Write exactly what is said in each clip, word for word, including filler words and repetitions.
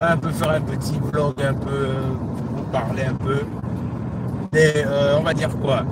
un peu faire un petit vlog, un peu euh, vous parler un peu. Mais euh, on va dire quoi?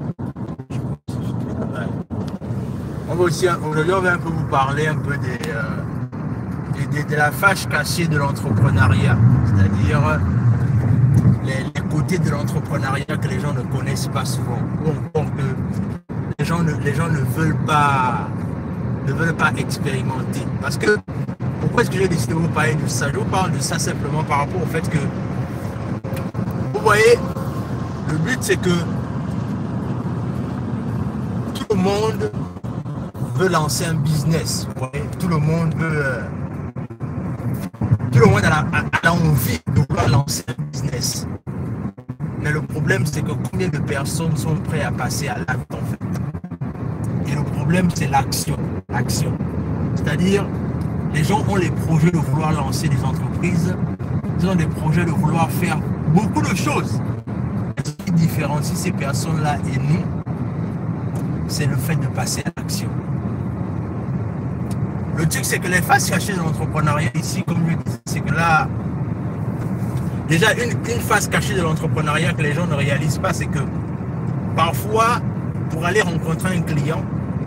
On va aussi aujourd'hui on va un peu vous parler un peu des, euh, des, des de la fâche cachée de l'entrepreneuriat, c'est-à-dire les, les côtés de l'entrepreneuriat que les gens ne connaissent pas souvent, ou encore que les gens ne, les gens ne veulent pas ne veulent pas expérimenter. Parce que pourquoi est-ce que j'ai décidé de vous parler de ça? Je vous parle de ça simplement par rapport au fait que vous voyez, le but c'est que tout le monde veut lancer un business. Vous voyez, tout le monde veut euh, tout le monde a, la, a, a envie de vouloir lancer un business. Mais le problème c'est que combien de personnes sont prêtes à passer à l'acte en fait? Et le problème c'est l'action. L'action. C'est-à-dire, les gens ont les projets de vouloir lancer des entreprises, ils ont des projets de vouloir faire beaucoup de choses. Ce qui différencie ces personnes-là et nous, c'est le fait de passer à l'action. Le truc, c'est que les faces cachées de l'entrepreneuriat ici, comme je disais, c'est que là, déjà, une, une face cachée de l'entrepreneuriat que les gens ne réalisent pas, c'est que parfois, pour aller rencontrer un client,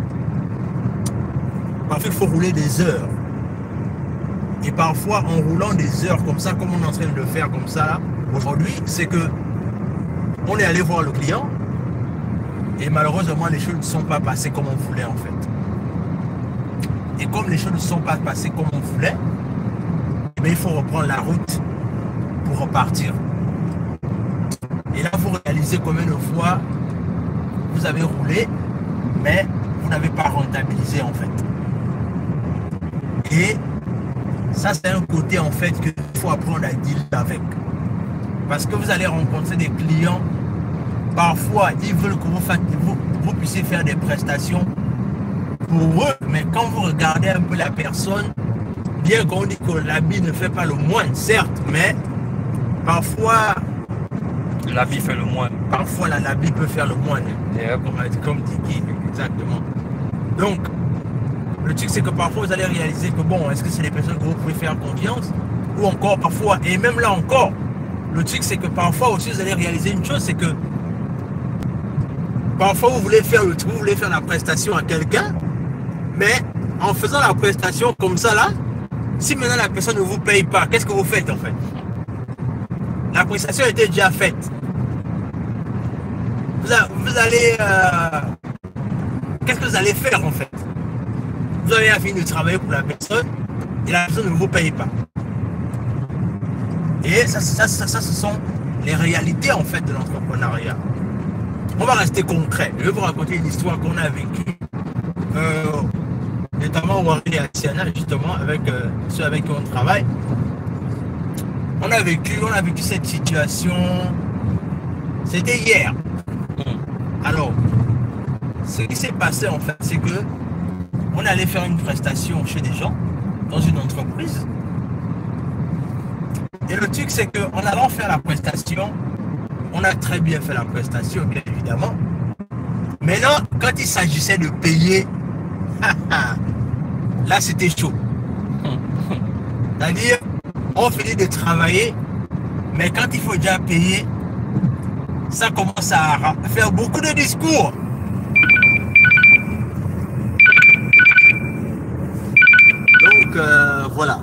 parfois, il faut rouler des heures. Et parfois, en roulant des heures comme ça, comme on est en train de le faire comme ça, aujourd'hui, c'est que on est allé voir le client et malheureusement, les choses ne sont pas passées comme on voulait en fait. Et comme les choses ne sont pas passées comme on voulait, eh bien, il faut reprendre la route pour repartir. Et là, vous réalisez combien de fois vous avez roulé, mais vous n'avez pas rentabilisé en fait. Et ça, c'est un côté en fait qu'il faut apprendre à dealer avec. Parce que vous allez rencontrer des clients, parfois ils veulent que vous, fassiez, vous, vous puissiez faire des prestations pour eux, mais quand vous regardez un peu la personne, bien qu'on dit que l'habit ne fait pas le moine, certes, mais parfois l'habit fait le moine. Parfois l'habit peut faire le moine, Yep. comme, comme dit exactement. Donc, le truc, c'est que parfois, vous allez réaliser que, bon, est-ce que c'est des personnes que vous pouvez faire confiance? Ou encore, parfois, et même là encore, le truc, c'est que parfois aussi, vous allez réaliser une chose, c'est que parfois, vous voulez faire le truc, vous voulez faire la prestation à quelqu'un, mais en faisant la prestation comme ça, là, si maintenant la personne ne vous paye pas, qu'est-ce que vous faites, en fait? La prestation était déjà faite. Vous, a, vous allez... Euh, qu'est-ce que vous allez faire, en fait? Vous avez fini de travailler pour la personne et la personne ne vous paye pas. Et ça, ça, ça, ça, ce sont les réalités en fait de l'entrepreneuriat. On va rester concret. Je vais vous raconter une histoire qu'on a vécue, euh, notamment Warren et Asiana, justement, avec euh, ceux avec qui on travaille. On a vécu, on a vécu cette situation. C'était hier. Alors, ce qui s'est passé en fait, c'est que on allait faire une prestation chez des gens, dans une entreprise. Et le truc, c'est qu'en allant faire la prestation, on a très bien fait la prestation, bien évidemment. Maintenant, quand il s'agissait de payer, là, c'était chaud. C'est-à-dire, on finit de travailler, mais quand il faut déjà payer, ça commence à faire beaucoup de discours. Donc euh, voilà.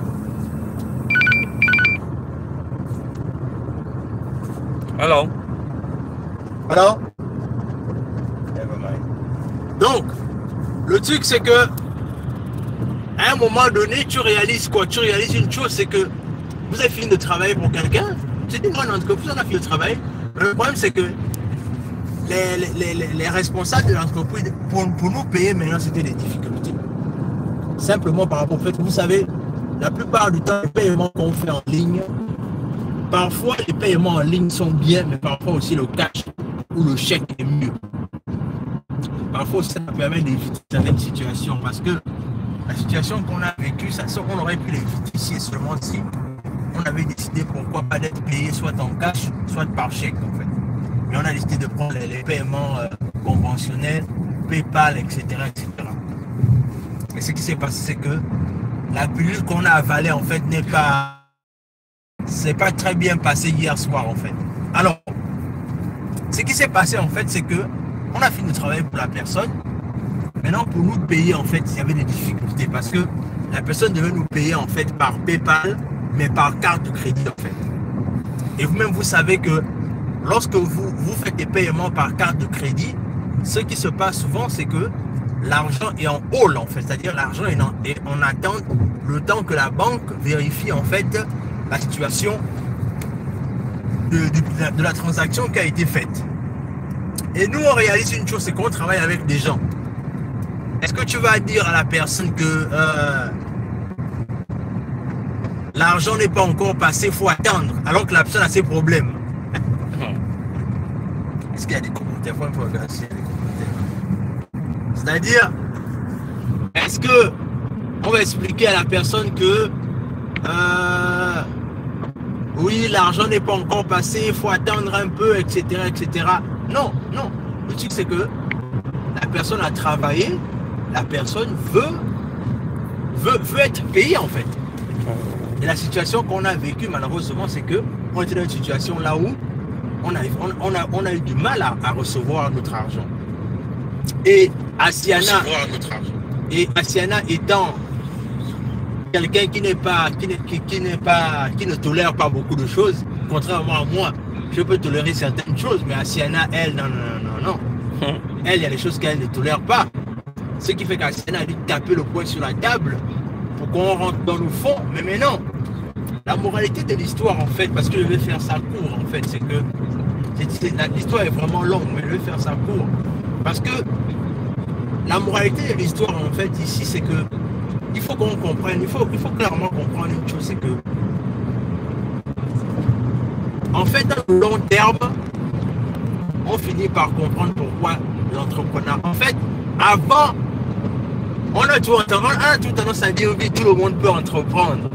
Alors, Alors, donc, le truc c'est que à un moment donné, tu réalises quoi? Tu réalises une chose, c'est que vous avez fini de travailler pour quelqu'un. C'est une grande entreprise, on a fini de travailler. Le problème c'est que les, les, les, les responsables de l'entreprise, pour, pour nous payer maintenant, c'était des difficultés. Simplement par rapport au fait que vous savez, la plupart du temps, les paiements qu'on fait en ligne, parfois les paiements en ligne sont bien, mais parfois aussi le cash ou le chèque est mieux. Parfois ça permet d'éviter certaines situations parce que la situation qu'on a vécue, ça, on aurait pu l'éviter ici seulement si on avait décidé pourquoi pas d'être payé soit en cash, soit par chèque en fait. Mais on a décidé de prendre les, les paiements euh, conventionnels, PayPal, et cetera, et cetera. Et ce qui s'est passé, c'est que la pilule qu'on a avalée en fait n'est pas c'est pas très bien passé hier soir en fait. Alors, ce qui s'est passé en fait, c'est que on a fini de travailler pour la personne. Maintenant, pour nous payer en fait, il y avait des difficultés parce que la personne devait nous payer en fait par PayPal, mais par carte de crédit en fait. Et vous-même, vous savez que lorsque vous, vous faites des paiements par carte de crédit, ce qui se passe souvent, c'est que l'argent est en hold en fait, c'est-à-dire l'argent est en, est en attente le temps que la banque vérifie en fait la situation de, de, de la transaction qui a été faite. Et nous, on réalise une chose, c'est qu'on travaille avec des gens. Est-ce que tu vas dire à la personne que euh, l'argent n'est pas encore passé, il faut attendre, alors que la personne a ses problèmes? Est-ce qu'il y a des commentaires? Il faut regarder s'il y a des commentaires. C'est-à-dire, est-ce que on va expliquer à la personne que euh, oui, l'argent n'est pas encore passé, il faut attendre un peu, et cetera, et cetera. Non, non. Le truc, c'est que la personne a travaillé, la personne veut, veut, veut être payée en fait. Et la situation qu'on a vécue malheureusement, c'est que on était dans une situation là où on a, on, on a, on a eu du mal à, à recevoir notre argent. Et Asiana, et Asiana étant quelqu'un qui n'est pas, qui n'est, qui, qui n'est pas, qui ne tolère pas beaucoup de choses, contrairement à moi, je peux tolérer certaines choses, mais Asiana, elle, non, non, non, non. Elle, il y a des choses qu'elle ne tolère pas. Ce qui fait qu'Asiana a dû taper le poing sur la table pour qu'on rentre dans le fond. Mais maintenant, la moralité de l'histoire, en fait, parce que je vais faire ça court, en fait, c'est que l'histoire est vraiment longue, mais je vais faire ça court. Parce que la moralité de l'histoire, en fait, ici, c'est que il faut qu'on comprenne, il faut, il faut clairement comprendre une chose, c'est que en fait, dans le long terme, on finit par comprendre pourquoi l'entrepreneur. En fait, avant, on a tout tendance, on a tout tendance à dire oui, tout le monde peut entreprendre.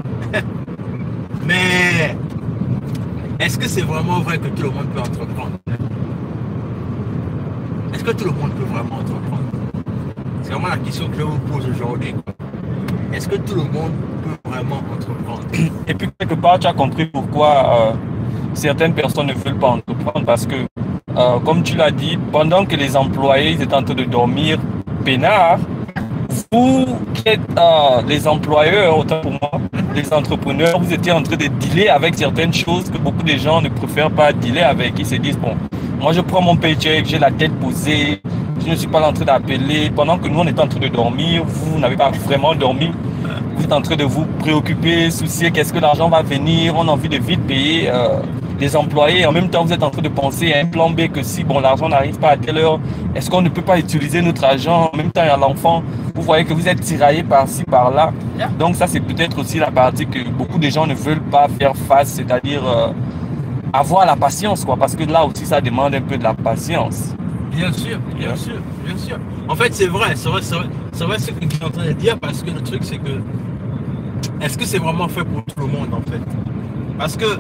Mais est-ce que c'est vraiment vrai que tout le monde peut entreprendre? Est-ce que tout le monde peut vraiment entreprendre? C'est vraiment la question que je vous pose aujourd'hui. Est-ce que tout le monde peut vraiment entreprendre? Et puis, quelque part, tu as compris pourquoi euh, certaines personnes ne veulent pas entreprendre. Parce que, euh, comme tu l'as dit, pendant que les employés étaient en train de dormir peinard, vous qui êtes euh, les employeurs, autant pour moi, les entrepreneurs, vous étiez en train de dealer avec certaines choses que beaucoup de gens ne préfèrent pas dealer avec. Ils se disent, bon, moi je prends mon paycheck, j'ai la tête posée, je ne suis pas en train d'appeler. Pendant que nous, on est en train de dormir, vous n'avez pas vraiment dormi. Vous êtes en train de vous préoccuper, soucier, qu'est-ce que l'argent va venir, on a envie de vite payer euh, les employés. En même temps, vous êtes en train de penser à un plan B que si bon, l'argent n'arrive pas à telle heure, est-ce qu'on ne peut pas utiliser notre argent? En même temps, il y a l'enfant. Vous voyez que vous êtes tiraillé par-ci, par-là. Donc ça, c'est peut-être aussi la partie que beaucoup de gens ne veulent pas faire face, c'est-à-dire euh, avoir la patience, quoi. Parce que là aussi, ça demande un peu de la patience. Bien sûr, bien sûr, bien sûr. En fait, c'est vrai, c'est vrai, c'est vrai, c'est vrai ce que tu es en train de dire, parce que le truc, c'est que est-ce que c'est vraiment fait pour tout le monde, en fait? Parce que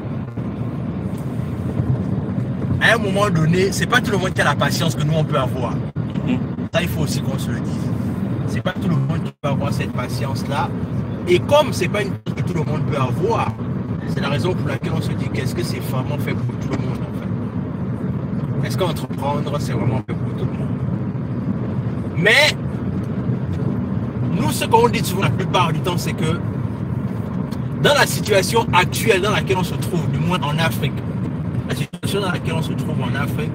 à un moment donné, c'est pas tout le monde qui a la patience que nous, on peut avoir. Mm-hmm. Ça, il faut aussi qu'on se le dise. C'est pas tout le monde qui peut avoir cette patience-là. Et comme c'est pas une chose que tout le monde peut avoir, c'est la raison pour laquelle on se dit qu'est-ce que c'est vraiment fait pour tout le monde, en fait? Est-ce qu'entreprendre, c'est vraiment fait pour tout le monde? Mais, nous, ce qu'on dit souvent la plupart du temps, c'est que dans la situation actuelle dans laquelle on se trouve, du moins en Afrique, la situation dans laquelle on se trouve en Afrique,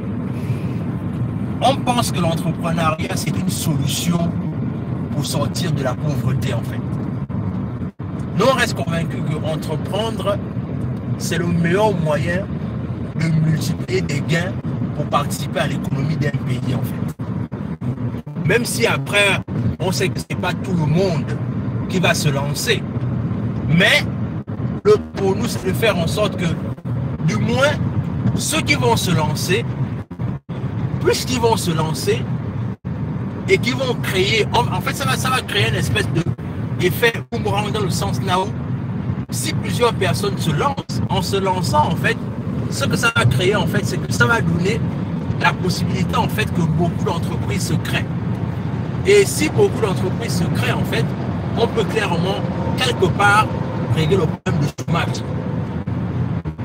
on pense que l'entrepreneuriat, c'est une solution pour sortir de la pauvreté, en fait. Nous, on reste convaincus qu'entreprendre, c'est le meilleur moyen de multiplier des gains pour participer à l'économie d'un pays, en fait. Même si après, on sait que ce n'est pas tout le monde qui va se lancer. Mais le, pour nous, c'est de faire en sorte que, du moins, ceux qui vont se lancer, puisqu'ils vont se lancer et qui vont créer, en, en fait, ça va, ça va créer une espèce d'effet boomerang dans le sens là où, si plusieurs personnes se lancent, en se lançant, en fait, ce que ça va créer, en fait, c'est que ça va donner la possibilité, en fait, que beaucoup d'entreprises se créent. Et si beaucoup d'entreprises se créent, en fait, on peut clairement, quelque part, régler le problème du chômage.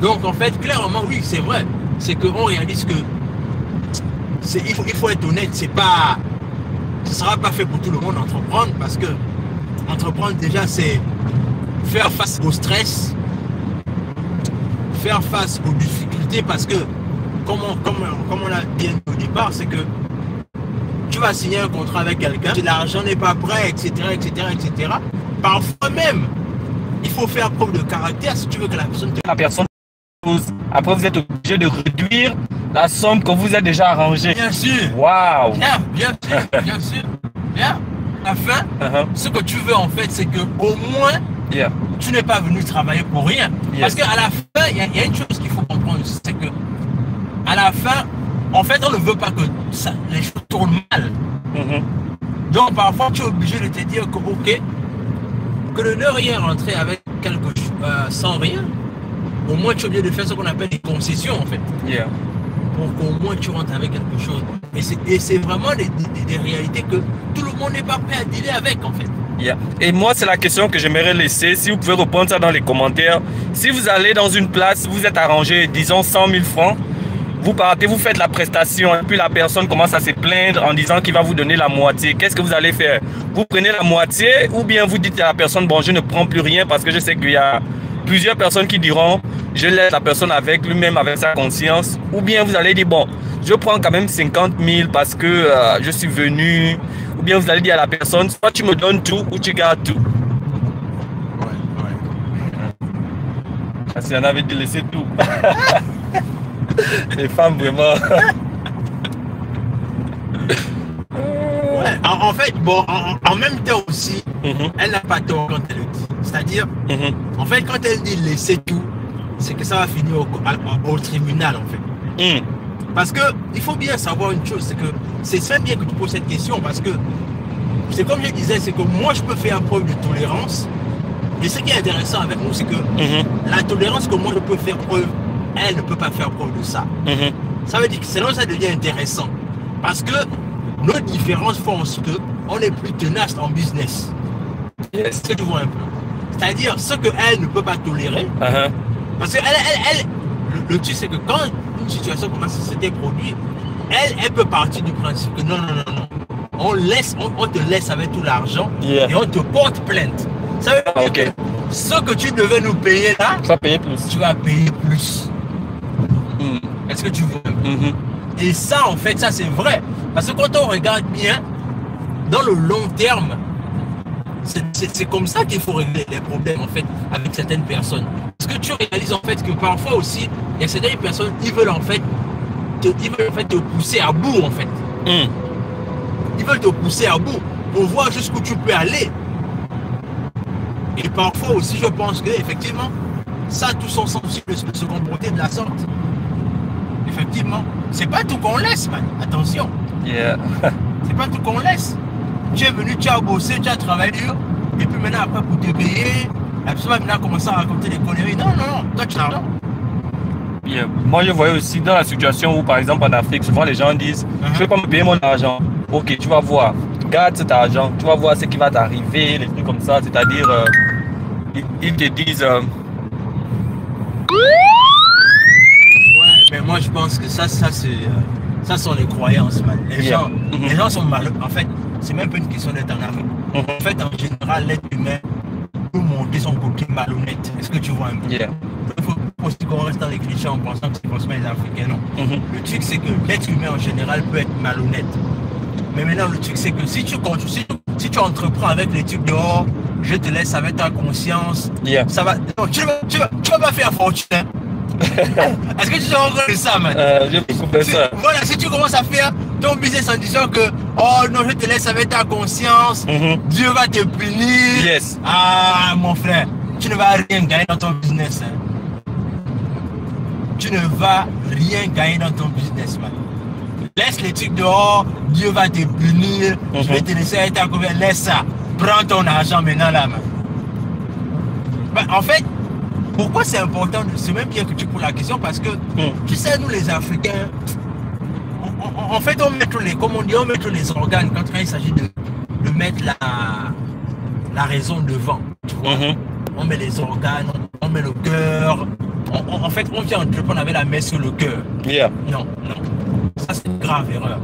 Donc en fait, clairement, oui, c'est vrai. C'est qu'on réalise que il faut, il faut être honnête, c'est pas, ce ne sera pas fait pour tout le monde entreprendre, parce que entreprendre déjà c'est faire face au stress, faire face aux difficultés, parce que comme on, comme, comme on l'a dit au départ, c'est que tu vas signer un contrat avec quelqu'un, l'argent n'est pas prêt, et cetera, et cetera, et cetera. Parfois même, il faut faire preuve de caractère si tu veux que la personne te... La personne, après vous êtes obligé de réduire la somme que vous avez déjà arrangée. Bien sûr. Waouh. Bien, bien sûr, bien sûr. Bien. À la fin, uh-huh. ce que tu veux en fait, c'est que au moins, yeah. tu n'es pas venu travailler pour rien. Yes. Parce qu'à la fin, il y, y a une chose qu'il faut comprendre, c'est que à la fin, en fait, on ne veut pas que ça, les choses tournent mal. Mm-hmm. Donc parfois, tu es obligé de te dire que ok, que de ne rien rentrer avec quelque chose euh, sans rien, au moins tu es obligé de faire ce qu'on appelle des concessions en fait. Yeah. Pour qu'au moins tu rentres avec quelque chose. Et c'est vraiment des, des, des réalités que tout le monde n'est pas prêt à dealer avec en fait. Yeah. Et moi, c'est la question que j'aimerais laisser. Si vous pouvez répondre ça dans les commentaires. Si vous allez dans une place, vous êtes arrangé, disons cent mille francs, vous partez, vous faites la prestation et puis la personne commence à se plaindre en disant qu'il va vous donner la moitié. Qu'est-ce que vous allez faire? Vous prenez la moitié ou bien vous dites à la personne, bon, je ne prends plus rien, parce que je sais qu'il y a plusieurs personnes qui diront, je laisse la personne avec lui-même, avec sa conscience. Ou bien vous allez dire, bon, je prends quand même cinquante mille parce que euh, je suis venu. Ou bien vous allez dire à la personne, soit tu me donnes tout ou tu gardes tout. Ouais, ouais. Parce qu'il y en avait de laisser tout. Les femmes, vraiment. Ouais, en, en fait, bon, en, en même temps aussi, mm-hmm. elle n'a pas tort quand elle le dit. C'est-à-dire, mm-hmm. en fait, quand elle dit laisser tout, c'est que ça va finir au, au, au tribunal, en fait. Mm. Parce que il faut bien savoir une chose, c'est que c'est très bien que tu poses cette question, parce que c'est comme je disais, c'est que moi, je peux faire preuve de tolérance. Et ce qui est intéressant avec nous, c'est que mm-hmm. la tolérance que moi, je peux faire preuve, elle ne peut pas faire preuve de ça. Mm-hmm. Ça veut dire que sinon, ça devient intéressant. Parce que nos différences font qu'on est plus tenace en business. Yes. C'est ce que tu vois un peu. C'est-à-dire, ce qu'elle ne peut pas tolérer, uh-huh. parce que elle, elle, elle, le, le truc, c'est que quand une situation comme ça s'était produite, elle, elle peut partir du principe que non, non, non, non. On, laisse, on, on te laisse avec tout l'argent yeah. et on te porte plainte. Ça veut dire okay. que ce que tu devais nous payer là, tu vas payer plus. Tu vas payer plus. Mm. Est-ce que tu veux? Mm-hmm. Et ça, en fait, ça c'est vrai. Parce que quand on regarde bien, dans le long terme, c'est comme ça qu'il faut régler les problèmes, en fait, avec certaines personnes. Parce que tu réalises, en fait, que parfois aussi, il y a certaines personnes qui veulent, en fait, te, ils veulent, en fait, te pousser à bout, en fait. Mm. Ils veulent te pousser à bout pour voir jusqu'où tu peux aller. Et parfois aussi, je pense que effectivement, ça, tous sont sensibles de se comporter de la sorte. Effectivement, c'est pas tout qu'on laisse, man. Attention. Yeah. C'est pas tout qu'on laisse. Tu es venu, tu as bossé, tu as travaillé, et puis maintenant, après, pour te payer, la personne va maintenant commencer à raconter des conneries. Non, non, non, toi, tu as l'argent. Yeah. Moi, je voyais aussi dans la situation où, par exemple, en Afrique, souvent les gens disent, uh-huh. je ne vais pas me payer mon argent. Ok, tu vas voir. Garde cet argent. Tu vas voir ce qui va t'arriver, les trucs comme ça. C'est-à-dire, euh, ils, ils te disent... Euh... Ouais, mais moi, je pense que ça, ça, c'est... Euh, ça sont les croyances, man. Les, yeah. gens, mm-hmm. les gens sont malheureux. En fait, c'est même pas une question d'être en Afrique. Mm-hmm. En fait, en général, l'être humain peut montrer son côté malhonnête. Est-ce que tu vois un peu? Yeah. Il faut aussi qu'on reste dans les clichés en pensant que c'est forcément les Africains, non. Mm-hmm. Le truc, c'est que l'être humain en général peut être malhonnête. Mais maintenant, le truc, c'est que si tu, si, si tu entreprends avec les trucs dehors, je te laisse avec ta conscience, yeah. ça va. Non, tu ne vas, tu vas, tu vas pas faire fortune. Hein. Est-ce que tu te rends compte de ça, man? euh, Je si, ça. Voilà, si tu commences à faire ton business en disant que oh non, je te laisse avec ta conscience, mm-hmm. Dieu va te punir. Yes. Ah, mon frère, tu ne vas rien gagner dans ton business. Hein. Tu ne vas rien gagner dans ton business, man. Laisse les trucs dehors, Dieu va te punir, mm-hmm. je vais te laisser avec ta conscience. Laisse ça. Prends ton argent maintenant là, man. Ben, en fait, pourquoi c'est important? C'est même bien que tu poses la question parce que, mm. tu sais, nous les Africains, on, on, en fait, on met tous les, comme on dit, on met tous les organes quand il s'agit de, de mettre la, la raison devant. Tu vois? Mm-hmm. On met les organes, on, on met le cœur, on, on, en fait, on vient entreprendre avec la main sur le cœur. Yeah. Non, non. Ça, c'est une grave erreur.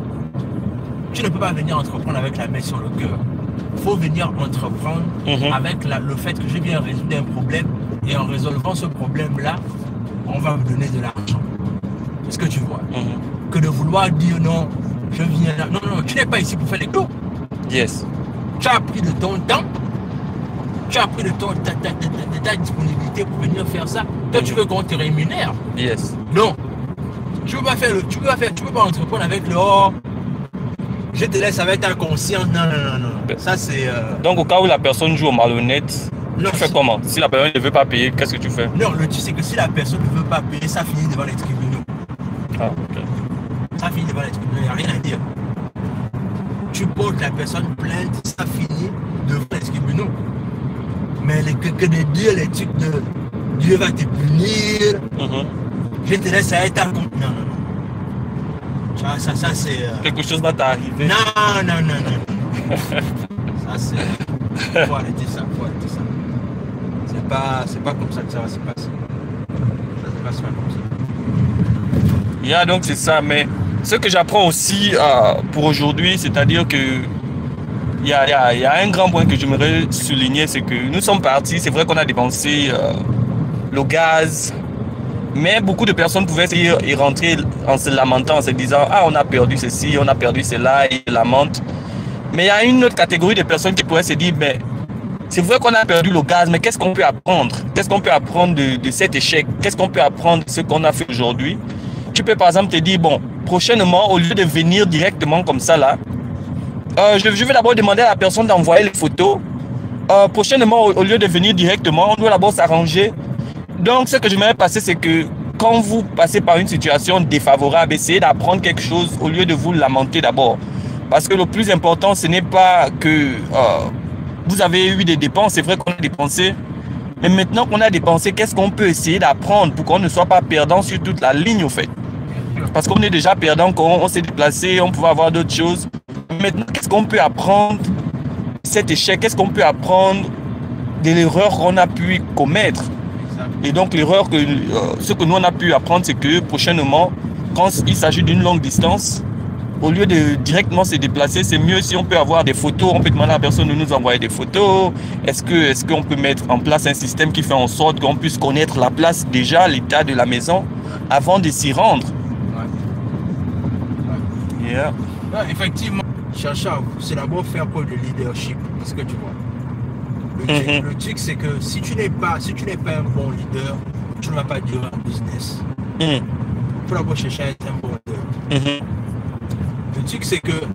Tu ne peux pas venir entreprendre avec la main sur le cœur. Il faut venir entreprendre mm-hmm. avec la, le fait que je viens résoudre un problème et en résolvant ce problème-là, on va me donner de l'argent. C'est ce que tu vois. Mm-hmm. Que de vouloir dire non, je viens là. Non, non, tu n'es pas ici pour faire les clous. Yes. Tu as pris de ton temps, tu as pris de, ton, ta, ta, ta, ta, ta disponibilité pour venir faire ça. Toi, mm-hmm. tu veux qu'on te rémunère. Yes. Non. Tu ne peux pas faire le, tu peux pas faire, tu peux pas entreprendre avec le oh, je te laisse avec ta conscience. Non, non, non, non. Ça, c'est. Euh... Donc, au cas où la personne joue au malhonnête, non, tu fais comment? Si la personne ne veut pas payer, qu'est-ce que tu fais? Non, le truc, c'est que si la personne ne veut pas payer, ça finit devant les tribunaux. Ah, ok. Ça finit devant les tribunaux, il n'y a rien à dire. Tu portes la personne plainte, ça finit devant les tribunaux. Mais les, que, que de dire les trucs de Dieu va te punir, mm-hmm. je te laisse avec ta compte. Non, non, non. Ça, ça, ça c'est. Euh... Quelque chose va t'arriver. Non, non, non, non. Ça, c'est. Faut arrêter ça, faut arrêter ça. C'est pas, c'est pas comme ça que ça va se passer. Ça se passe pas comme ça. Il y a donc, c'est ça. Mais ce que j'apprends aussi euh, pour aujourd'hui, c'est-à-dire que. Il y, a, il, y a, il y a un grand point que j'aimerais souligner, c'est que nous sommes partis. C'est vrai qu'on a dépensé euh, le gaz. Mais beaucoup de personnes pouvaient y rentrer en se lamentant, en se disant « Ah, on a perdu ceci, on a perdu cela », et ils lamentent. Mais il y a une autre catégorie de personnes qui pourraient se dire « Mais c'est vrai qu'on a perdu le gaz, mais qu'est-ce qu'on peut apprendre? Qu'est-ce qu'on peut apprendre de, de cet échec? Qu'est-ce qu'on peut apprendre de ce qu'on a fait aujourd'hui ?» Tu peux par exemple te dire « Bon, prochainement, au lieu de venir directement comme ça là, euh, je, je vais d'abord demander à la personne d'envoyer les photos. Euh, prochainement, au, au lieu de venir directement, on doit d'abord s'arranger. » Donc, ce que je m'aimerais passer, c'est que quand vous passez par une situation défavorable, essayez d'apprendre quelque chose au lieu de vous lamenter d'abord. Parce que le plus important, ce n'est pas que euh, vous avez eu des dépenses. C'est vrai qu'on a dépensé. Mais maintenant qu'on a dépensé, qu'est-ce qu'on peut essayer d'apprendre pour qu'on ne soit pas perdant sur toute la ligne, au fait? Parce qu'on est déjà perdant, quand on, on s'est déplacé, on pouvait avoir d'autres choses. Maintenant, qu'est-ce qu'on peut apprendre de cet échec? Qu'est-ce qu'on peut apprendre de l'erreur qu'on a pu commettre? Et donc, l'erreur, que, euh, ce que nous, on a pu apprendre, c'est que prochainement, quand il s'agit d'une longue distance, au lieu de directement se déplacer, c'est mieux si on peut avoir des photos. On peut demander à la personne de nous envoyer des photos. Est-ce que, est-ce qu'on peut mettre en place un système qui fait en sorte qu'on puisse connaître la place déjà, l'état de la maison, avant de s'y rendre? Ouais. Ouais. Yeah. Ouais, effectivement, chercher à, c'est d'abord faire preuve de leadership. Est-ce que tu vois? Le truc, mm-hmm. le truc c'est que si tu n'es pas, si tu n'es pas un bon leader, tu ne vas pas durer en business. Mm. Il faut d'abord chercher à être un bon leader. Mm-hmm. Le truc c'est que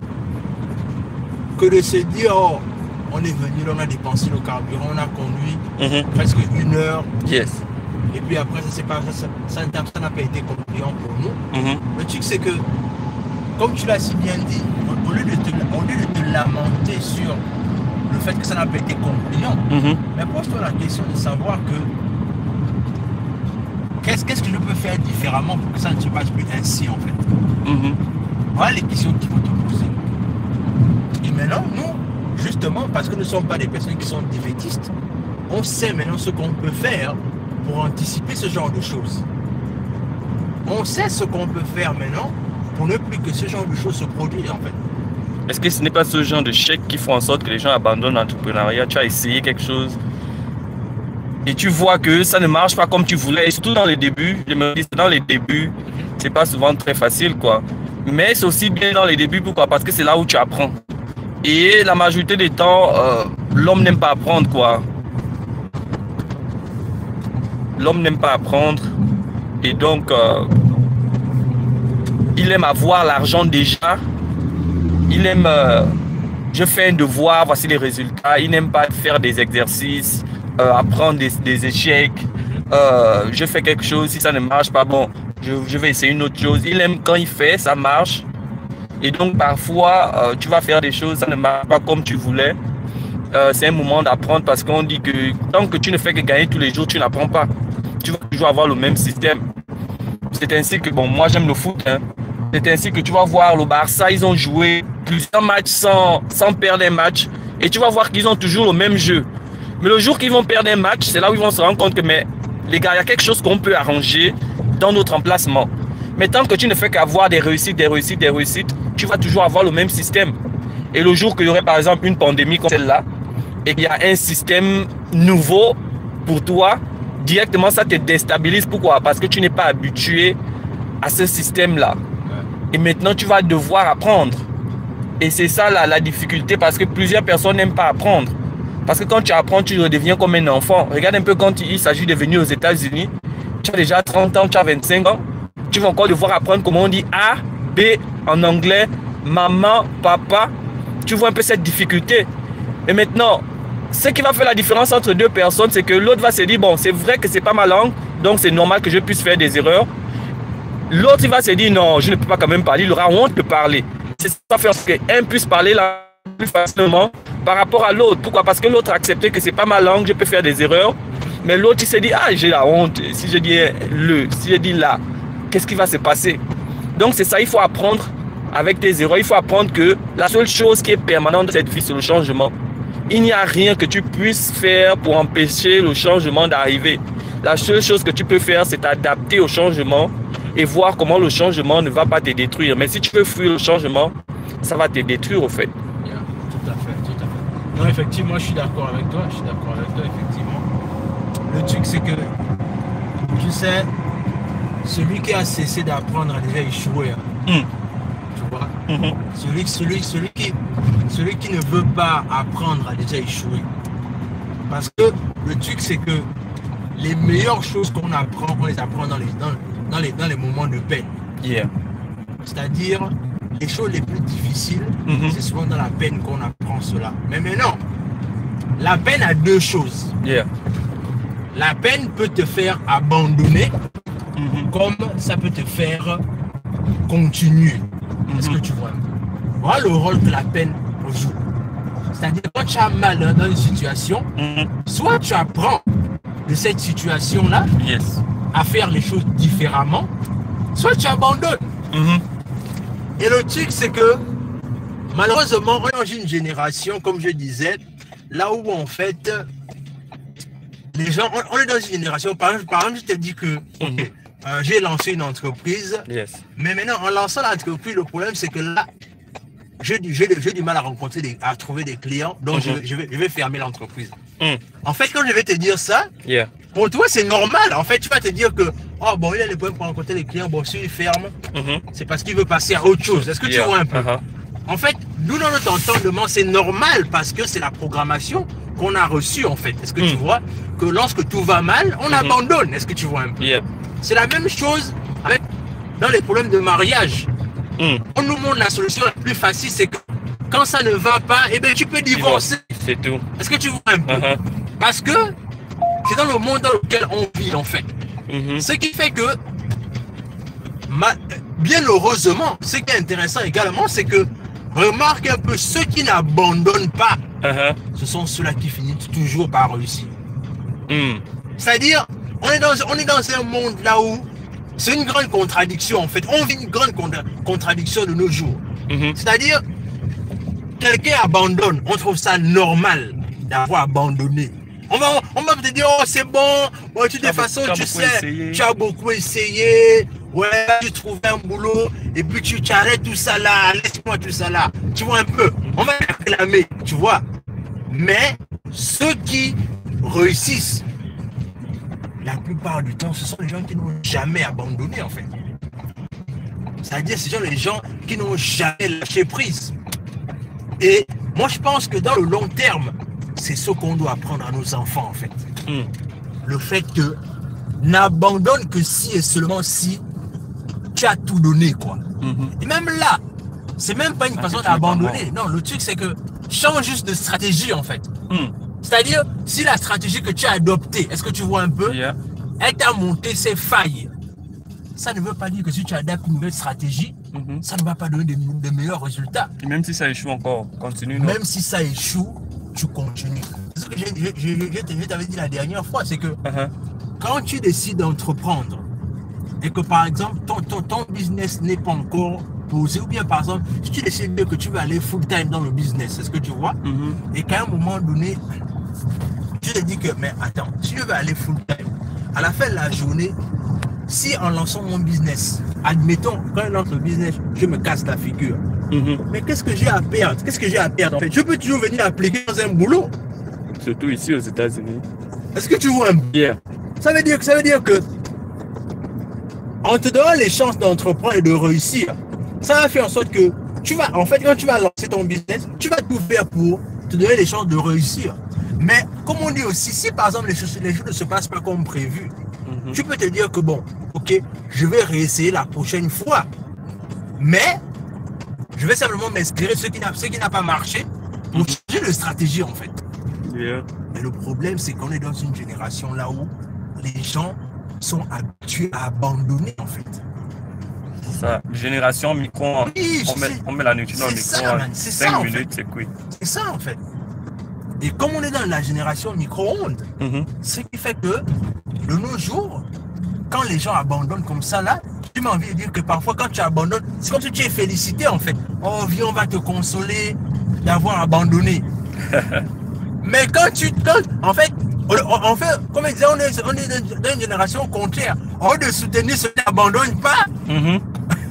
que de se dire oh, on est venu, on a dépensé le carburant, on a conduit mm-hmm. presque une heure. Yes. Et puis après ça c'est pas ça, ça, ça n'a pas été concluant pour nous. Mm-hmm. Le truc c'est que comme tu l'as si bien dit, au lieu de te, au lieu de te lamenter sur le fait que ça n'a pas été concluant, mm-hmm. mais pose-toi la question de savoir que qu'est-ce, qu'est-ce que je peux faire différemment pour que ça ne se passe plus ainsi en fait. Mm-hmm. Voilà les questions qu'il faut te poser. Et maintenant, nous, justement, parce que nous ne sommes pas des personnes qui sont défaitistes, on sait maintenant ce qu'on peut faire pour anticiper ce genre de choses. On sait ce qu'on peut faire maintenant pour ne plus que ce genre de choses se produisent en fait. Est-ce que ce n'est pas ce genre de chèque qui font en sorte que les gens abandonnent l'entrepreneuriat? Tu as essayé quelque chose et tu vois que ça ne marche pas comme tu voulais. Et surtout dans les débuts, je me dis dans les débuts, c'est pas souvent très facile quoi. Mais c'est aussi bien dans les débuts, pourquoi? Parce que c'est là où tu apprends. Et la majorité des temps, euh, l'homme n'aime pas apprendre quoi. L'homme n'aime pas apprendre et donc euh, il aime avoir l'argent déjà. Il aime, euh, je fais un devoir, voici les résultats. Il n'aime pas faire des exercices, euh, apprendre des, des échecs. Euh, je fais quelque chose, si ça ne marche pas, bon, je, je vais essayer une autre chose. Il aime quand il fait, ça marche. Et donc, parfois, euh, tu vas faire des choses, ça ne marche pas comme tu voulais. Euh, c'est un moment d'apprendre parce qu'on dit que tant que tu ne fais que gagner tous les jours, tu n'apprends pas. Tu vas toujours avoir le même système. C'est ainsi que, bon, moi j'aime le foot, hein. C'est ainsi que tu vas voir le Barça, ils ont joué plusieurs matchs sans, sans perdre un match. Et tu vas voir qu'ils ont toujours le même jeu. Mais le jour qu'ils vont perdre un match, c'est là où ils vont se rendre compte que mais, les gars, il y a quelque chose qu'on peut arranger dans notre emplacement. Mais tant que tu ne fais qu'avoir des réussites, des réussites, des réussites, tu vas toujours avoir le même système. Et le jour qu'il y aurait par exemple une pandémie comme celle-là, et qu'il y a un système nouveau pour toi, directement ça te déstabilise. Pourquoi? Parce que tu n'es pas habitué à ce système-là. Et maintenant, tu vas devoir apprendre. Et c'est ça la, la difficulté, parce que plusieurs personnes n'aiment pas apprendre. Parce que quand tu apprends, tu redeviens comme un enfant. Regarde un peu quand il s'agit de venir aux États-Unis. Tu as déjà trente ans, tu as vingt-cinq ans. Tu vas encore devoir apprendre comment on dit A, B en anglais, maman, papa. Tu vois un peu cette difficulté. Et maintenant, ce qui va faire la différence entre deux personnes, c'est que l'autre va se dire, bon, c'est vrai que c'est pas ma langue, donc c'est normal que je puisse faire des erreurs. L'autre, il va se dire, non, je ne peux pas quand même parler, il aura honte de parler. C'est ça qui fait qu'un puisse parler là plus facilement par rapport à l'autre. Pourquoi? Parce que l'autre a accepté que c'est pas ma langue, je peux faire des erreurs. Mais l'autre, il s'est dit, ah, j'ai la honte. Si je dis le, si je dis là, qu'est-ce qui va se passer? Donc, c'est ça, il faut apprendre avec tes erreurs. Il faut apprendre que la seule chose qui est permanente dans cette vie, c'est le changement. Il n'y a rien que tu puisses faire pour empêcher le changement d'arriver. La seule chose que tu peux faire, c'est t'adapter au changement et voir comment le changement ne va pas te détruire. Mais si tu veux fuir le changement, ça va te détruire au fait. Yeah, tout à fait, tout à fait. Non, effectivement, je suis d'accord avec toi. Je suis d'accord avec toi, effectivement. Le truc, c'est que, tu sais, celui qui a cessé d'apprendre a déjà échoué. Hein. Mm. Tu vois? Mm-hmm. celui, celui, celui, qui, celui qui ne veut pas apprendre a déjà échoué. Parce que le truc, c'est que les meilleures choses qu'on apprend, on les apprend dans les, dans, dans les, dans les moments de peine. Yeah. C'est-à-dire, les choses les plus difficiles, mm-hmm. c'est souvent dans la peine qu'on apprend cela. Mais maintenant, la peine a deux choses. Yeah. La peine peut te faire abandonner, mm-hmm. comme ça peut te faire continuer. Mm-hmm. Est-ce que tu vois? Voilà le rôle que la peine joue. C'est-à-dire, quand tu as mal dans une situation, mm-hmm. soit tu apprends de cette situation-là, yes. à faire les choses différemment, soit tu abandonnes. Mm-hmm. Et le truc, c'est que malheureusement, on est dans une génération, comme je disais, là où en fait, les gens, on, on est dans une génération, par exemple, par exemple je te dis que okay, euh, j'ai lancé une entreprise, yes. mais maintenant, en lançant l'entreprise, le problème, c'est que là, j'ai du mal à rencontrer, des, à trouver des clients, donc mm-hmm. je, vais, je, vais, je vais fermer l'entreprise. Mm. En fait, quand je vais te dire ça, yeah. pour toi, c'est normal. En fait, tu vas te dire que, oh bon, il a les problèmes pour rencontrer les clients, bon, s'il ferme, mm-hmm. c'est parce qu'il veut passer à autre chose. Est-ce que yeah. tu vois un peu? uh-huh. En fait, nous, dans notre entendement, c'est normal parce que c'est la programmation qu'on a reçue, en fait. Est-ce que mm. tu vois que lorsque tout va mal, on mm-hmm. abandonne? Est-ce que tu vois un peu? yeah. C'est la même chose avec, dans les problèmes de mariage. Mm. On nous montre la solution la plus facile, c'est que quand ça ne va pas, eh bien, tu peux divorcer. C'est tout. Est-ce que tu vois un peu? uh-huh. Parce que c'est dans le monde dans lequel on vit, en fait. Mm-hmm. Ce qui fait que, ma, bien heureusement, ce qui est intéressant également, c'est que, remarque un peu, ceux qui n'abandonnent pas, uh-huh. ce sont ceux-là qui finissent toujours par réussir. Mm. C'est-à-dire, on est dans, on est dans un monde là où c'est une grande contradiction, en fait. On vit une grande contra contradiction de nos jours. Mm-hmm. C'est-à-dire, quelqu'un abandonne, on trouve ça normal d'avoir abandonné. On va, on va te dire, oh, c'est bon, bon, de toutes les façons, tu sais, essayé. tu as beaucoup essayé, ouais, tu trouves un boulot, et puis tu, tu arrêtes tout ça là, laisse-moi tout ça là. Tu vois un peu, on va réclamer, tu vois. Mais ceux qui réussissent, la plupart du temps, ce sont les gens qui n'ont jamais abandonné, en fait. C'est-à-dire, ce sont les gens qui n'ont jamais lâché prise. Et moi, je pense que dans le long terme, c'est ce qu'on doit apprendre à nos enfants, en fait. Mm. Le fait que n'abandonne que si et seulement si tu as tout donné, quoi. Mm-hmm. Et même là, c'est même pas une ça façon d'abandonner. Non, le truc, c'est que change juste de stratégie, en fait. Mm. C'est-à-dire, si la stratégie que tu as adoptée, est-ce que tu vois un peu, yeah. elle t'a monté ses failles. Ça ne veut pas dire que si tu adaptes une nouvelle stratégie, mm-hmm. ça ne va pas donner de, de meilleurs résultats. Et même si ça échoue encore, continue. Non? Même si ça échoue, tu continues. C'est ce que je t'avais dit la dernière fois, c'est que uh-huh. quand tu décides d'entreprendre et que par exemple ton, ton, ton business n'est pas encore posé, ou bien par exemple si tu décides que tu veux aller full time dans le business, c'est ce que tu vois, mm-hmm. et qu'à un moment donné tu te dis que mais attends, si je veux aller full time, à la fin de la journée, si en lançant mon business, admettons, quand je lance le business, je me casse la figure. Mm-hmm. Mais qu'est-ce que j'ai à perdre? Qu'est-ce que j'ai à perdre en fait? Je peux toujours venir appliquer dans un boulot. Surtout ici aux États-Unis. Est-ce que tu vois un peu? Yeah. Ça veut dire que ça veut dire que en te donnant les chances d'entreprendre et de réussir, ça va faire en sorte que tu vas, en fait, quand tu vas lancer ton business, tu vas tout faire pour te donner les chances de réussir. Mais comme on dit aussi, si par exemple les choses, les choses ne se passent pas comme prévu, mm-hmm. tu peux te dire que bon, ok, je vais réessayer la prochaine fois. Mais je vais simplement m'inspirer de ce qui n'a, ce qui n'a pas marché pour changer de stratégie en fait. Yeah. Mais le problème, c'est qu'on est dans une génération là où les gens sont habitués à abandonner en fait. Ça, génération micro, oui, on, met, on met la nourriture dans le micro, cinq minutes, c'est cuit. C'est ça en fait. Et comme on est dans la génération micro-ondes, mm-hmm. ce qui fait que de nos jours, quand les gens abandonnent comme ça là, tu m'as envie de dire que parfois quand tu abandonnes, c'est comme si tu es félicité en fait. Oh viens, on va te consoler d'avoir abandonné. Mais quand tu quand, en fait, on, on fait, comme je disais, on est, on est dans une génération contraire. On de soutenir ceux qui n'abandonnent pas. Mm-hmm.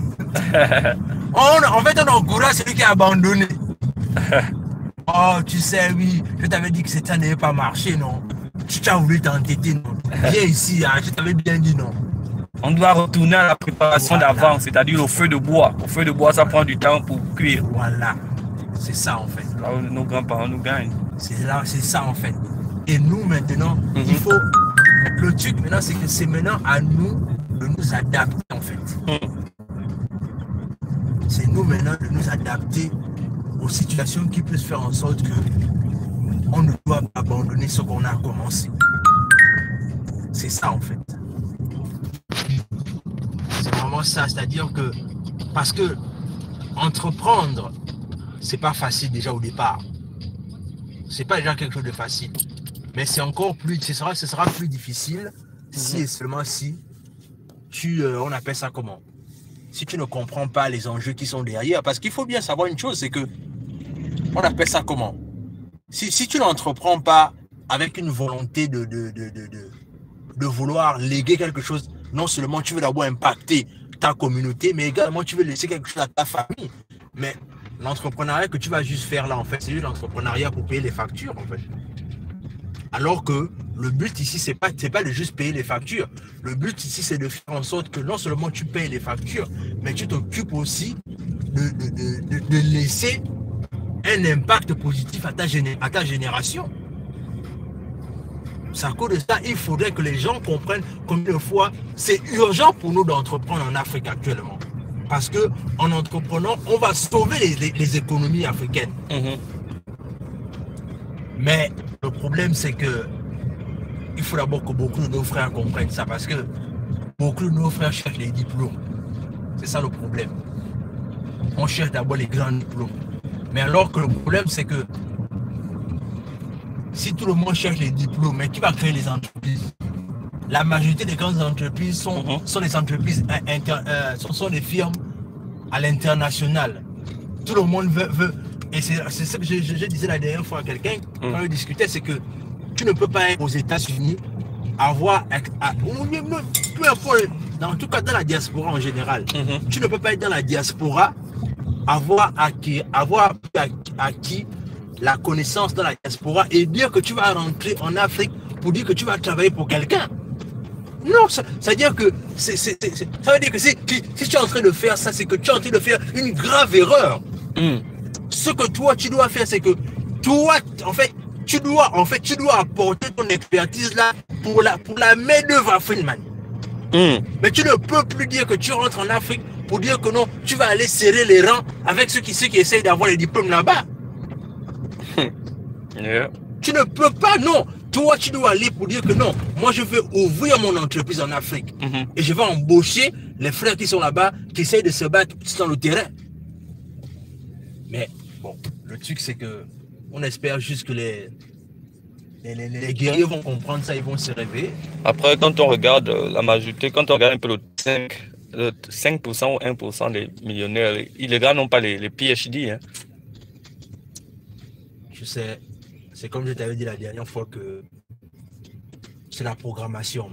on, en fait, on encourage celui qui a abandonné. Oh, tu sais, oui, je t'avais dit que ça n'avait pas marché, non? Tu as voulu t'entêter, non? Viens ici, hein, je t'avais bien dit, non? On doit retourner à la préparation voilà. d'avant, c'est-à-dire au feu de bois. Au feu de bois, ça prend du temps pour cuire. Voilà, c'est ça en fait. Là où nos grands-parents nous gagnent. C'est là, c'est ça en fait. Et nous maintenant, mm-hmm. il faut. Le truc maintenant, c'est que c'est maintenant à nous de nous adapter en fait. Mm. C'est nous maintenant de nous adapter aux situations qui peuvent faire en sorte que on ne doit pas abandonner ce qu'on a commencé. C'est ça en fait. C'est vraiment ça, c'est-à-dire que parce que entreprendre, c'est pas facile déjà au départ. C'est pas déjà quelque chose de facile. Mais c'est encore plus, ce sera, ce sera plus difficile si et seulement si tu, euh, on appelle ça comment? Si tu ne comprends pas les enjeux qui sont derrière. Parce qu'il faut bien savoir une chose, c'est que, on appelle ça comment? Si, si tu n'entreprends pas avec une volonté de, de, de, de, de, de vouloir léguer quelque chose, non seulement tu veux d'abord impacter ta communauté, mais également tu veux laisser quelque chose à ta famille. Mais l'entrepreneuriat que tu vas juste faire là, en fait, c'est juste l'entrepreneuriat pour payer les factures, en fait. Alors que le but ici, c'est pas, c'est pas de juste payer les factures. Le but ici, c'est de faire en sorte que non seulement tu payes les factures, mais tu t'occupes aussi de, de, de, de, de laisser un impact positif à ta, géné à ta génération. C'est à cause de ça, il faudrait que les gens comprennent combien de fois c'est urgent pour nous d'entreprendre en Afrique actuellement. Parce que en entreprenant, on va sauver les, les, les économies africaines. Mm-hmm. Mais le problème, c'est que il faut d'abord que beaucoup de nos frères comprennent ça, parce que beaucoup de nos frères cherchent les diplômes. C'est ça le problème. On cherche d'abord les grands diplômes. Mais alors que le problème, c'est que si tout le monde cherche les diplômes, mais qui va créer les entreprises? La majorité des grandes entreprises sont, mm-hmm. sont des entreprises, inter, euh, sont, sont des firmes à l'international. Tout le monde veut... veut et c'est ce que je, je, je disais la dernière fois à quelqu'un, mm. quand je discutais, c'est que tu ne peux pas être aux États-Unis, avoir... À, peu importe, en tout cas dans la diaspora en général, mm-hmm. tu ne peux pas être dans la diaspora, avoir acquis, avoir acquis la connaissance dans la diaspora et dire que tu vas rentrer en Afrique pour dire que tu vas travailler pour quelqu'un. Non, ça, ça veut dire que c'est, c'est, c'est, ça veut dire que si, si, si tu es en train de faire ça, c'est que tu es en train de faire une grave erreur. Mm. Ce que toi tu dois faire, c'est que toi, en fait, tu dois, en fait, tu dois apporter ton expertise là pour la, pour la main d'œuvre africaine. Mm. Mais tu ne peux plus dire que tu rentres en Afrique pour dire que non, tu vas aller serrer les rangs avec ceux qui, ceux qui essayent d'avoir les diplômes là-bas. Yeah. Tu ne peux pas, non. Toi, tu dois aller pour dire que non, moi je veux ouvrir mon entreprise en Afrique. Mm-hmm. Et je vais embaucher les frères qui sont là-bas, qui essayent de se battre sur le terrain. Mais bon, le truc c'est que on espère juste que les, les, les, les guerriers vont comprendre ça, ils vont se réveiller. Après, quand on regarde la majorité, quand on regarde un peu le cinq, le cinq pour cent ou un pour cent des millionnaires, ils les gars n'ont pas les, les P H D. Hein. Je sais, c'est comme je t'avais dit la dernière fois que c'est la programmation, man.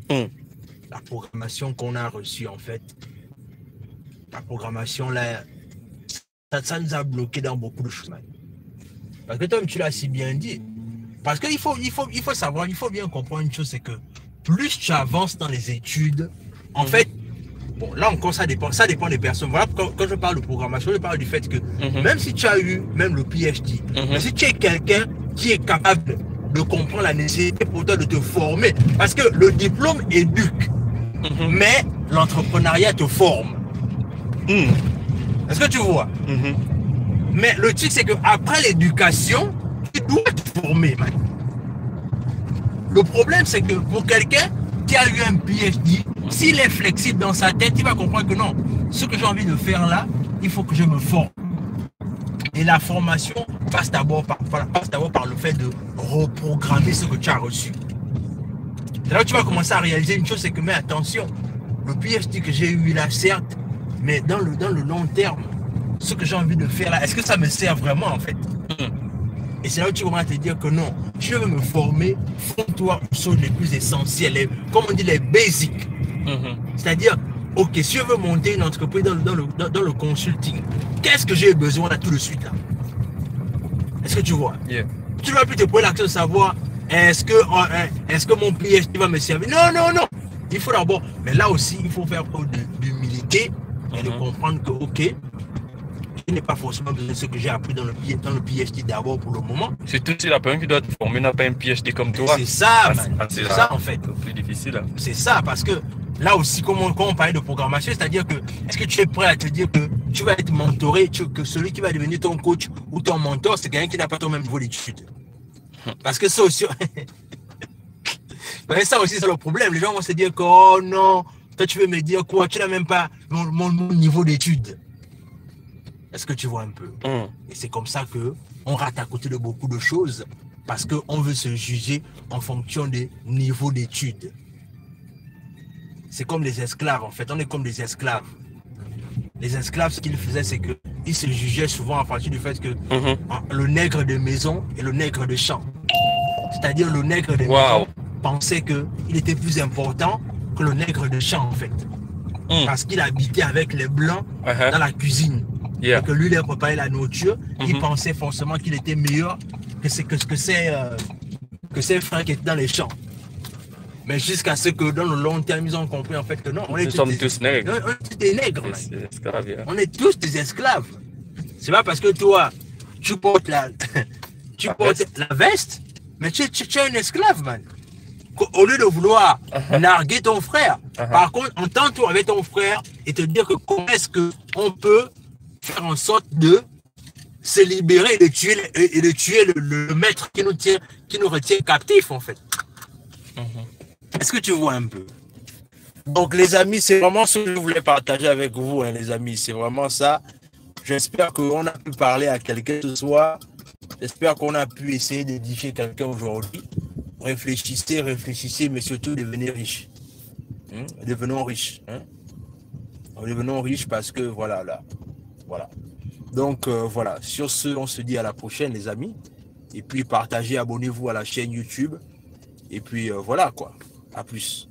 Mm. La programmation qu'on a reçue, en fait, la programmation, là, ça, ça nous a bloqué dans beaucoup de choses. Parce que toi, tu l'as si bien dit. Parce qu'il faut, il faut, il faut savoir, il faut bien comprendre une chose, c'est que plus tu avances dans les études, en mm-hmm. fait, bon, là encore, ça dépend, ça dépend des personnes. Voilà, quand, quand je parle de programmation, je parle du fait que mm-hmm. même si tu as eu même le P H D, mm-hmm. mais si tu es quelqu'un qui est capable de comprendre la nécessité pour toi de te former, parce que le diplôme éduque, mm-hmm. mais l'entrepreneuriat te forme. Mm. Est-ce que tu vois? Mm-hmm. Mais le truc, c'est qu'après l'éducation, tu dois te former, man. Le problème, c'est que pour quelqu'un qui a eu un P H D, s'il est flexible dans sa tête, il va comprendre que non, ce que j'ai envie de faire là, il faut que je me forme. Et la formation passe d'abord par, passe d'abord par le fait de reprogrammer ce que tu as reçu. C'est là que tu vas commencer à réaliser une chose, c'est que, mais attention, le P H D que j'ai eu là, certes, mais dans le, dans le long terme, ce que j'ai envie de faire là, est-ce que ça me sert vraiment en fait? Et c'est là où tu commences à te dire que non, tu veux me former, forme-toi aux choses les plus essentielles, les, comme on dit les basics. Mm-hmm. C'est-à-dire, ok, si je veux monter une entreprise dans, dans, le, dans, dans le consulting, qu'est-ce que j'ai besoin là tout de suite là? Est-ce que tu vois? Yeah. Tu ne vas plus te poser l'action de savoir est-ce que, est-ce que mon P H D va me servir? Non, non, non. Il faut d'abord, mais là aussi, il faut faire preuve d'humilité et mm-hmm. de comprendre que, ok, je n'ai pas forcément besoin de ce que j'ai appris dans le, dans le P H D d'abord pour le moment. Surtout si la personne qui doit te former n'a pas un P H D comme toi. C'est ça, man. C'est ça en fait. C'est plus difficile. Hein. C'est ça, parce que là aussi, comme on, quand on parlait de programmation, c'est-à-dire que est-ce que tu es prêt à te dire que tu vas être mentoré, tu, que celui qui va devenir ton coach ou ton mentor, c'est quelqu'un qui n'a pas ton même niveau d'études. Parce que ça aussi, ça aussi c'est le problème. Les gens vont se dire que oh non, toi tu veux me dire quoi? Tu n'as même pas mon, mon, mon niveau d'études. Est-ce que tu vois un peu? Mm. Et c'est comme ça que on rate à côté de beaucoup de choses parce qu'on veut se juger en fonction des niveaux d'études. C'est comme les esclaves en fait, on est comme des esclaves. Les esclaves, ce qu'ils faisaient, c'est qu'ils se jugeaient souvent à partir du fait que mm-hmm. le nègre de maison et le nègre de champ. C'est-à-dire le nègre de wow. maison pensait qu'il était plus important que le nègre de champ en fait. Mm. Parce qu'il habitait avec les blancs uh-huh. dans la cuisine. Yeah. Et que lui, il a préparé la nourriture, mm-hmm. il pensait forcément qu'il était meilleur que c'est que, que c'est euh, que ses frères qui étaient dans les champs. Mais jusqu'à ce que dans le long terme, ils ont compris en fait que non, on est, Nous tous, sommes des, tous nègres. On est tous des nègres. Des esclaves, yeah. On est tous des esclaves. C'est pas parce que toi, tu portes la, tu la, portes veste. la veste, mais tu, tu, tu es un esclave, man. Au lieu de vouloir uh-huh. narguer ton frère, uh-huh. par contre, entends-toi avec ton frère et te dire que comment est-ce qu'on peut faire en sorte de se libérer et de tuer, et de tuer le, le maître qui nous, tient, qui nous retient captifs, en fait. Mm-hmm. Est-ce que tu vois un peu? Donc, les amis, c'est vraiment ce que je voulais partager avec vous, hein, les amis. C'est vraiment ça. J'espère qu'on a pu parler à quelqu'un ce soir. J'espère qu'on a pu essayer d'édifier quelqu'un aujourd'hui. Réfléchissez, réfléchissez, mais surtout devenez riches. Hein? Devenons riches. Hein? Devenons riches parce que, voilà, là. Voilà. Donc, euh, voilà. Sur ce, on se dit à la prochaine, les amis. Et puis, partagez, abonnez-vous à la chaîne YouTube. Et puis, euh, voilà, quoi. À plus.